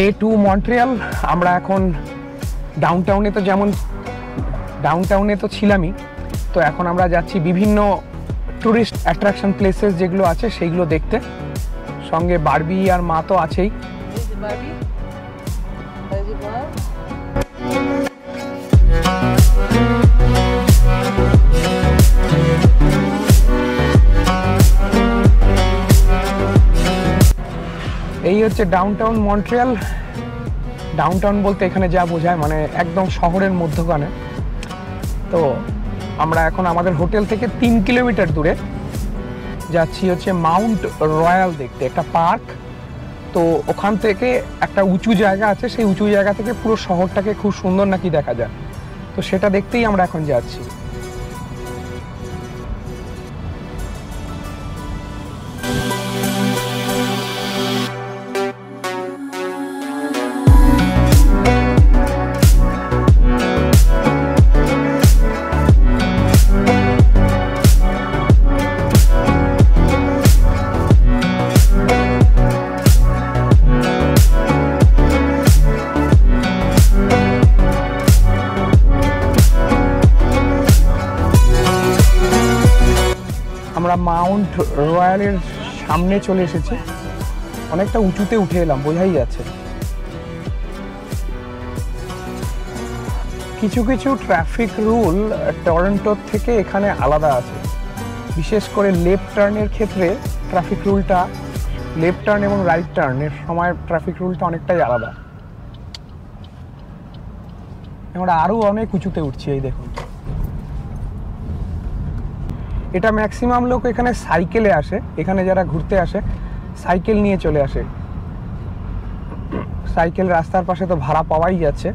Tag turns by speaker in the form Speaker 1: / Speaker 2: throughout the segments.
Speaker 1: Two Montreal. আমরা এখন ডাউনটাউনে তো ছিলামই, তো এখন আমরা যাচ্ছি বিভিন্ন ট্যুরিস্ট অ্যাট্রাকশন প্লেসেস যেগুলো আছে সেইগুলো দেখতে। সঙ্গে বারবি আর মা তো আছেই। এই হচ্ছে ডাউনটাউন মন্ট্রিয়াল। ডাউনটাউন বলতে এখানে যা বোঝায় মানে একদম শহরের মধ্যখানে। তো আমরা এখন আমাদের হোটেল থেকে 3 কিলোমিটার দূরে যাচ্ছি হচ্ছে মাউন্ট রয়্যাল দেখতে, একটা পার্ক। তো ওখান থেকে একটা উঁচু জায়গা আছে, সেই উঁচু জায়গা থেকে পুরো শহরটাকে খুব সুন্দর নাকি দেখা যায়। তো সেটা দেখতেই আমরা এখন যাচ্ছি। আমরা মাউন্ট রয়্যালের সামনে চলে এসেছি, অনেকটা উঁচুতে উঠে এলাম, বোঝাই যাচ্ছে। কিছু কিছু ট্রাফিক রুল টরন্টোর থেকে এখানে আলাদা আছে, বিশেষ করে লেফট টার্নের ক্ষেত্রে ট্রাফিক রুলটা, লেফট টার্ন এবং রাইট টার্নের সময় ট্রাফিক রুলটা অনেকটাই আলাদা। আমরা আরও অনেক উঁচুতে উঠছি, এই দেখুন। এটা ম্যাক্সিমাম লোক এখানে সাইকেলে আসে, এখানে যারা ঘুরতে আসে সাইকেল নিয়ে চলে আসে। সাইকেল রাস্তার পাশে তো ভাড়া পাওয়াই যাচ্ছে।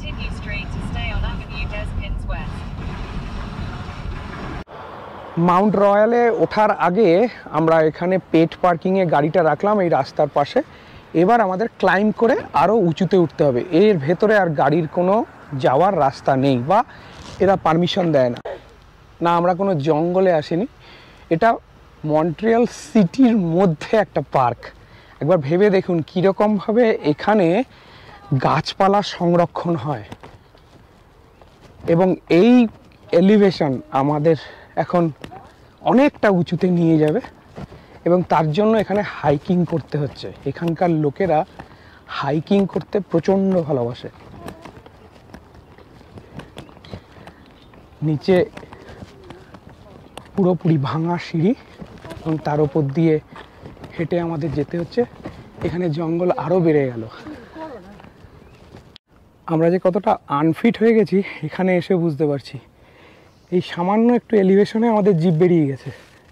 Speaker 1: মাউন্ট রয়্যালে ওঠার আগে আমরা এখানে পেট পার্কিংয়ে গাড়িটা রাখলাম এই রাস্তার পাশে। এবার আমাদের ক্লাইম্ব করে আরও উঁচুতে উঠতে হবে। এর ভেতরে আর গাড়ির কোনো যাওয়ার রাস্তা নেই বা এরা পারমিশন দেয় না। না, আমরা কোনো জঙ্গলে আসিনি, এটা মন্ট্রিয়াল সিটির মধ্যে একটা পার্ক। একবার ভেবে দেখুন কীরকমভাবে এখানে গাছপালা সংরক্ষণ হয়। এবং এই এলিভেশন আমাদের এখন অনেকটা উঁচুতে নিয়ে যাবে এবং তার জন্য এখানে হাইকিং করতে হচ্ছে। এখানকার লোকেরা হাইকিং করতে প্রচণ্ড ভালোবাসে। নিচে পুরোপুরি ভাঙা সিঁড়ি এবং তার উপর দিয়ে হেঁটে আমাদের যেতে হচ্ছে। এখানে জঙ্গল আরও বেড়ে গেল। আমরা যে কতটা আনফিট হয়ে গেছি এখানে এসে বুঝতে পারছি। এই সামান্য একটু এলিভেশনে আমাদের জিভ বেরিয়ে গেছে।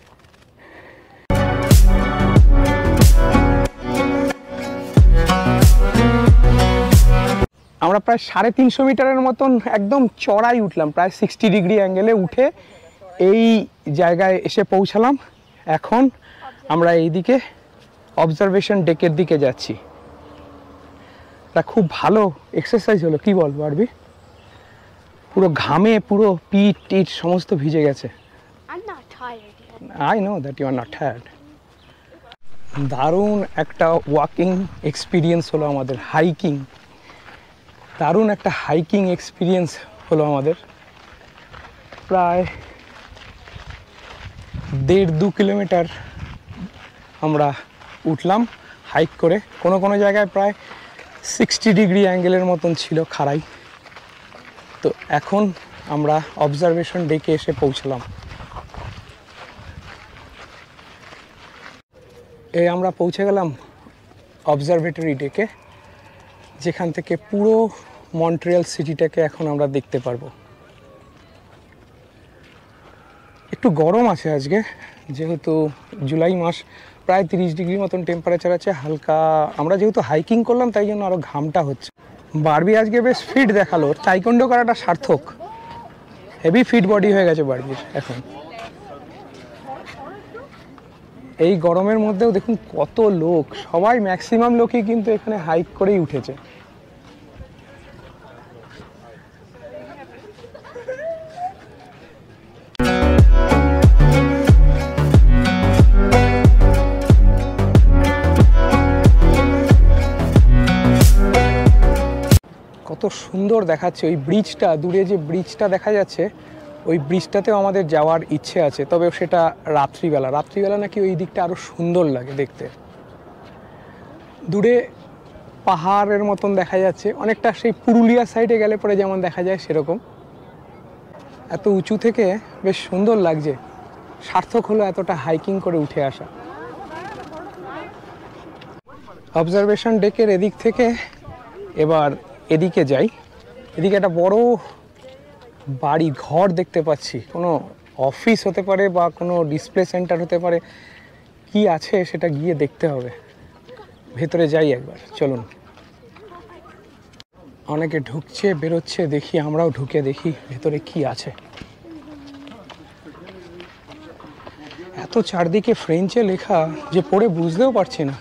Speaker 1: আমরা প্রায় 350 মিটারের মতন একদম চড়াই উঠলাম, প্রায় 60 ডিগ্রি অ্যাঙ্গেলে উঠে এই জায়গায় এসে পৌঁছালাম। এখন আমরা এইদিকে অবজারভেশন ডেকের দিকে যাচ্ছি। এটা খুব ভালো এক্সারসাইজ হলো, কি বল বারবি? পুরো ঘামে পুরো পিঠ টিট সমস্ত ভিজে গেছে। I know that you are not tired. দারুণ একটা ওয়াকিং এক্সপিরিয়েন্স হলো আমাদের, হাইকিং। দারুণ একটা হাইকিং এক্সপিরিয়েন্স হলো আমাদের। প্রায় 1.5-2 কিলোমিটার আমরা উঠলাম হাইক করে। কোনো কোনো জায়গায় প্রায় 60 ডিগ্রি অ্যাঙ্গেলের মতন ছিল খাড়াই। তো এখন আমরা অবজারভেশন ডেকে এসে পৌঁছলাম। এই আমরা পৌঁছে গেলাম অবজারভেটরি ডেকে, যেখান থেকে পুরো মন্ট্রিয়াল সিটিটাকে এখন আমরা দেখতে পারবো। একটু গরম আছে আজকে, যেহেতু জুলাই মাস, প্রায় 30 ডিগ্রি মতন টেম্পারেচার আছে। হালকা, আমরা যেহেতু হাইকিং করলাম তাই জন্য আরও ঘামটা হচ্ছে। বারবি আজকে বেশ ফিট দেখালো, টাইকোন্ডো করাটা সার্থক। হেভি ফিট বডি হয়ে গেছে বারবির এখন। এই গরমের মধ্যেও দেখুন কত লোক, সবাই ম্যাক্সিমাম লোকই কিন্তু এখানে হাইক করেই উঠেছে। সুন্দর দেখাচ্ছে। ওই ব্রিজটা, দূরে যে ব্রিজটা দেখা যাচ্ছে, ওই ব্রিজটাতেও আমাদের যাওয়ার ইচ্ছে আছে, তবে সেটা রাত্রিবেলা নাকি ওই দিকটা আরও সুন্দর লাগে দেখতে। দূরে পাহাড়ের মতন দেখা যাচ্ছে, অনেকটা সেই পুরুলিয়া সাইডে গেলে পরে যেমন দেখা যায় সেরকম। এত উঁচু থেকে বেশ সুন্দর লাগছে, সার্থক হলো এতটা হাইকিং করে উঠে আসা। অবজারভেশন ডেকের এদিক থেকে এবার এদিকে যাই। এদিকে একটা বড় বাড়ি ঘর দেখতে পাচ্ছি, কোনো অফিস হতে পারে বা কোনো ডিসপ্লে সেন্টার হতে পারে, কি আছে সেটা গিয়ে দেখতে হবে। ভেতরে যাই একবার, চলুন। অনেকে ঢুকছে বেরোচ্ছে, দেখি আমরাও ঢুকে দেখি ভেতরে কি আছে। এত চারদিকে ফ্রেঞ্চে লেখা যে পড়ে বুঝতেও পারছি না।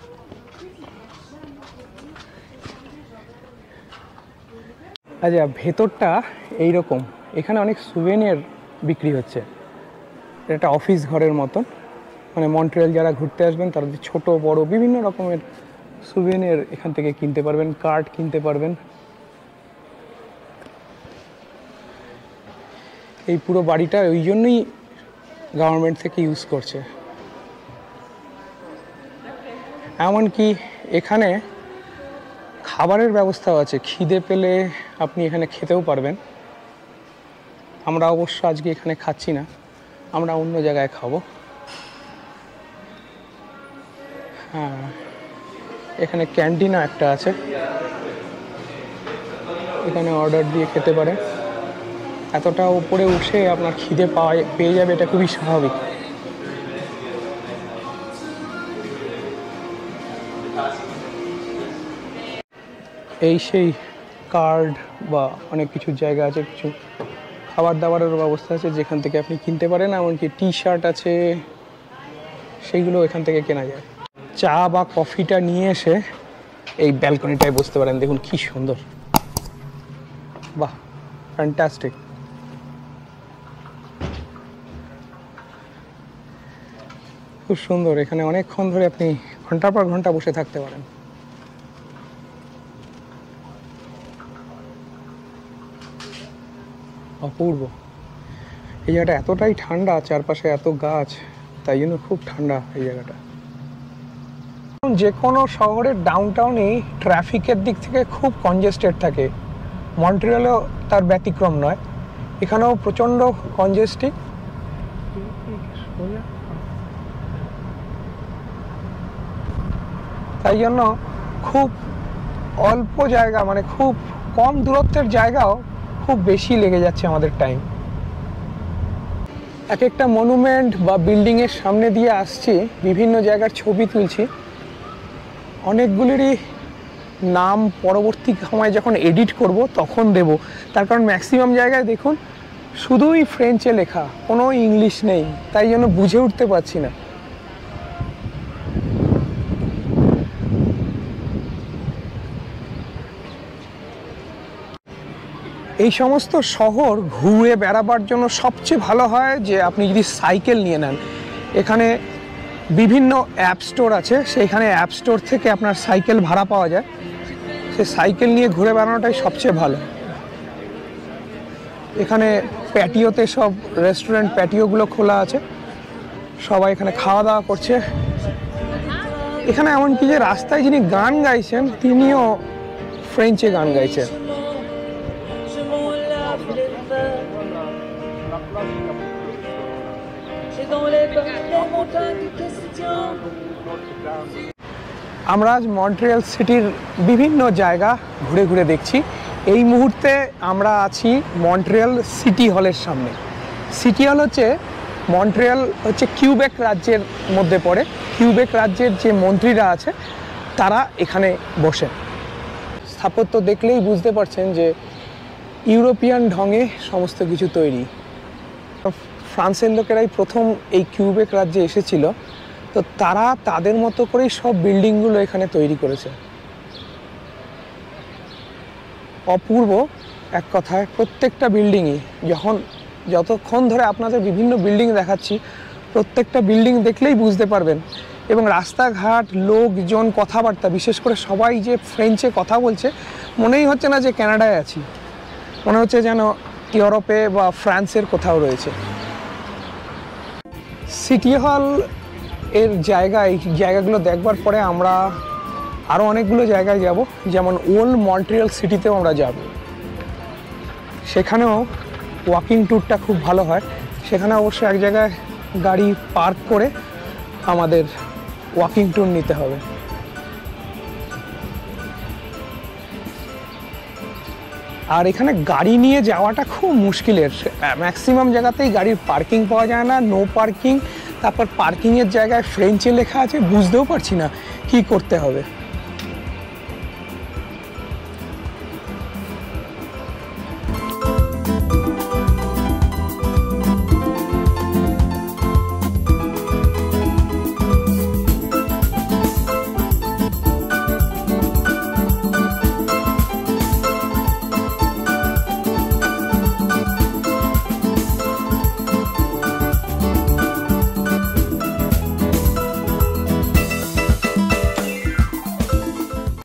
Speaker 1: আচ্ছা, ভেতরটা এইরকম। এখানে অনেক সুভেনিয়ার বিক্রি হচ্ছে। এটা অফিস ঘরের মতন, মানে মন্ট্রিয়াল যারা ঘুরতে আসবেন তারা ছোট বড় বিভিন্ন রকমের সুভেনিয়ার এখান থেকে কিনতে পারবেন, কার্ড কিনতে পারবেন। এই পুরো বাড়িটা ওই জন্যই গভর্নমেন্ট থেকে ইউজ করছে। এমনকি এখানে খাবারের ব্যবস্থাও আছে, খিদে পেলে আপনি এখানে খেতেও পারবেন। আমরা অবশ্য আজকে এখানে খাচ্ছি না, আমরা অন্য জায়গায় খাবো। হ্যাঁ, এখানে ক্যান্টিনও একটা আছে, এখানে অর্ডার দিয়ে খেতে পারেন। এতটা উপরে উঠে আপনার খিদে পেয়ে যাবে, এটা খুবই স্বাভাবিক। এই সেই কার্ড বা অনেক কিছু জায়গা আছে, কিছু খাবার দাবারের ব্যবস্থা আছে যেখান থেকে আপনি কিনতে পারেন। এমনকি টি শার্ট আছে, সেইগুলো এখান থেকে কেনা যায়। চা বা কফিটা নিয়ে এসে এই ব্যালকনিটায় বসতে পারেন। দেখুন কি সুন্দর, বাহ, ফ্যান্টাস্টিক। খুব সুন্দর, এখানে অনেকক্ষণ ধরে আপনি ঘন্টার পর ঘন্টা বসে থাকতে পারেন। অপূর্ব। এই জায়গাটা এতটাই ঠান্ডা, চারপাশে এত গাছ, তাই জন্য খুব ঠান্ডা এই জায়গাটা। যে কোনো শহরের ডাউনটাউনই ট্রাফিকের দিক থেকে খুব কনজেস্টেড থাকে, মন্ট্রিয়ালেও তার ব্যতিক্রম নয়। এখানেও প্রচণ্ড কনজেস্টিভ। তাই জন্য খুব অল্প জায়গা, মানে খুব কম দূরত্বের জায়গাও খুব বেশি লেগে যাচ্ছে আমাদের টাইম। এক একটা মনুমেন্ট বা বিল্ডিংয়ের সামনে দিয়ে আসছি, বিভিন্ন জায়গার ছবি তুলছি। অনেকগুলিরই নাম পরবর্তী সময় যখন এডিট করব তখন দেব, তার কারণ ম্যাক্সিমাম জায়গায় দেখুন শুধুই ফ্রেঞ্চে লেখা, কোনো ইংলিশ নেই, তাই জন্য বুঝে উঠতে পারছি না। এই সমস্ত শহর ঘুরে বেড়াবার জন্য সবচেয়ে ভালো হয় যে আপনি যদি সাইকেল নিয়ে নেন। এখানে বিভিন্ন অ্যাপ স্টোর আছে, সেইখানে অ্যাপ স্টোর থেকে আপনার সাইকেল ভাড়া পাওয়া যায়। সে সাইকেল নিয়ে ঘুরে বেড়ানোটাই সবচেয়ে ভালো। এখানে প্যাটিওতে সব রেস্টুরেন্ট প্যাটিওগুলো খোলা আছে, সবাই এখানে খাওয়া দাওয়া করছে। এখানে এমনকি যে রাস্তায় যিনি গান গাইছেন তিনিও ফ্রেঞ্চে গান গাইছেন। আমরা আজ মন্ট্রিয়াল সিটির বিভিন্ন জায়গা ঘুরে ঘুরে দেখছি। এই মুহূর্তে আমরা আছি মন্ট্রিয়াল সিটি হলের সামনে। সিটি হল হচ্ছে মন্ট্রিয়াল হচ্ছে কিউবেক রাজ্যের মধ্যে পড়ে। কিউবেক রাজ্যের যে মন্ত্রীরা আছে তারা এখানে বসেন। স্থাপত্য দেখলেই বুঝতে পারছেন যে ইউরোপিয়ান ঢঙে সমস্ত কিছু তৈরি। ফ্রান্সের লোকেরাই প্রথম এই কিউবেক রাজ্যে এসেছিল, তো তারা তাদের মতো করেই সব বিল্ডিংগুলো এখানে তৈরি করেছে। অপূর্ব এক কথায়। প্রত্যেকটা বিল্ডিংই, যতক্ষণ ধরে আপনাদের বিভিন্ন বিল্ডিং দেখাচ্ছি, প্রত্যেকটা বিল্ডিং দেখলেই বুঝতে পারবেন এবং রাস্তাঘাট, লোকজন, কথাবার্তা, বিশেষ করে সবাই যে ফ্রেঞ্চে কথা বলছে, মনেই হচ্ছে না যে কানাডায় আছি, মনে হচ্ছে যেন ইউরোপে বা ফ্রান্সের কোথাও রয়েছে। সিটি হল এর জায়গাগুলো দেখবার পরে আমরা আরও অনেকগুলো জায়গায় যাব, যেমন ওল্ড মন্ট্রিয়াল সিটিতেও আমরা যাব। সেখানেও ওয়াকিং ট্যুরটা খুব ভালো হয়। সেখানে অবশ্যই এক জায়গায় গাড়ি পার্ক করে আমাদের ওয়াকিং ট্যুর নিতে হবে। আর এখানে গাড়ি নিয়ে যাওয়াটা খুব মুশকিলের, ম্যাক্সিমাম জায়গাতেই গাড়ির পার্কিং পাওয়া যায় না, নো পার্কিং। তারপর পার্কিংয়ের জায়গায় ফ্রেঞ্চে লেখা আছে, বুঝতেও পারছি না কী করতে হবে।